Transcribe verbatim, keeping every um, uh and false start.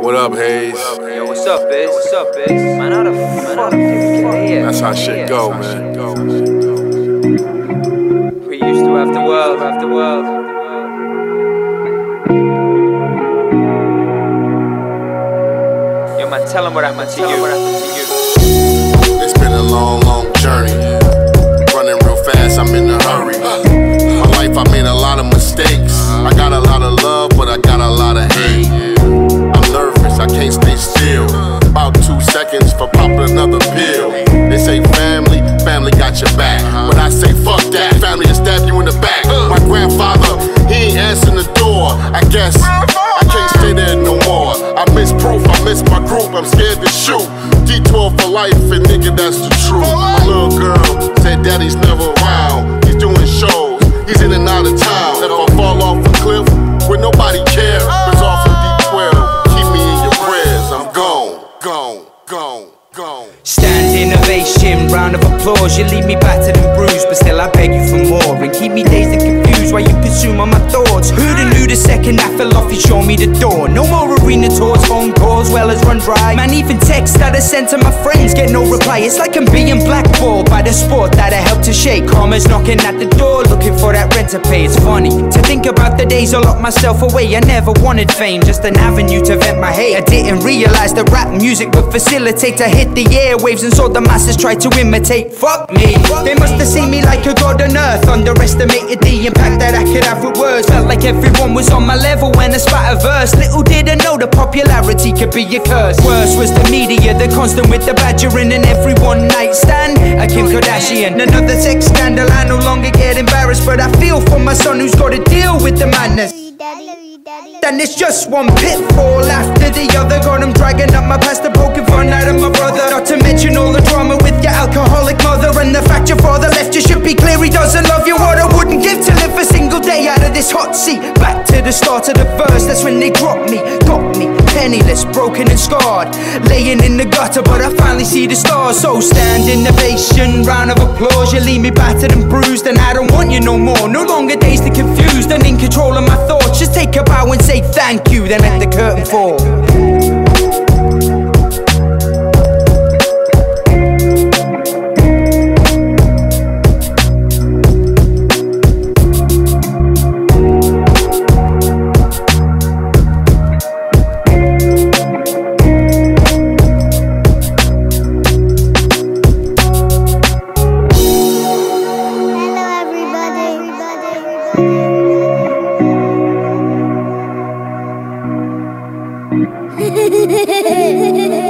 What up, Hayes? Yo, what's up, Biz? What's up, Biz? Man, how the fuck did we get here? That's how shit go, man. We used to have the world, have the world. Yo, man, tell them what happened to you. It's been a long, long journey. Running real fast, I'm in a hurry. My life, I made a lot of mistakes. I got a lot of love, but I got a lot of hate. I'm nervous, I can't stay still. About two seconds for popping another pill. They say family, family got your back. But I say fuck that, family will stab you in the back. My grandfather, he ain't answering the door. I guess I can't stay there no more. I miss proof, I miss my group, I'm scared to shoot. Detour for life, and nigga, that's the truth. My little girl said daddy's never around. He's doing shows, he's in and out of town. If I fall off a cliff, where nobody cares, it's off from D twelve. Keep me in your prayers, I'm gone, gone, gone, gone. Standing ovation, round of applause. You leave me battered and bruised, but still I beg you for more. And keep me dazed and confused while you consume all my thoughts. Who'da knew the second I fell off, you show me the door. No more arena tours, phone calls, well as run dry. Man, even texts that I sent to my friends get no reply. It's like I'm being blackballed by the sport that I helped to shape. Karma's knocking at the door, looking for that rent to pay. It's funny to think about the days I locked myself away. I never wanted fame, just an avenue to vent my hate. I didn't realize that rap music would facilitate to hit the airwaves, and so the masses tried to imitate. Fuck me, they must have seen me like a god on earth. Underestimated the impact that I could have with words. Felt like everyone was on my level when I spat a verse. Little did I know the popularity could be a curse. Worse was the media, the constant with the badgering, and every one night stand a Kim Kardashian. Another sex scandal, I no longer get embarrassed, but I feel for my son who's got to deal with the madness. Then it's just one pitfall after the other. Got him dragging up my past, the poking fun out of my brother. Not to mention all the drama with your alcoholic mother, and the fact your father left you should be clear he doesn't love you. What I wouldn't give to live a single day out of this hot seat. Back to the start of the verse, that's when they dropped me. Got me, penniless, broken and scarred, laying in the gutter, but I finally see the stars. So standing ovation, round of applause. You leave me battered and bruised, and I don't want you no more. No longer dazed and confused and in control of my thoughts. Just take a bow and say thank you, then let the curtain fall. Hehehehe